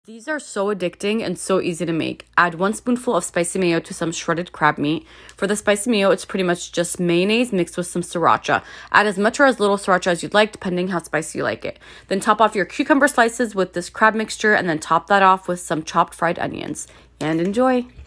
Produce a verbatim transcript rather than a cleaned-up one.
These are so addicting and so easy to make. Add one spoonful of spicy mayo to some shredded crab meat. For the spicy mayo, it's pretty much just mayonnaise mixed with some sriracha. Add as much or as little sriracha as you'd like, depending how spicy you like it. Then top off your cucumber slices with this crab mixture, and then top that off with some chopped fried onions. And enjoy!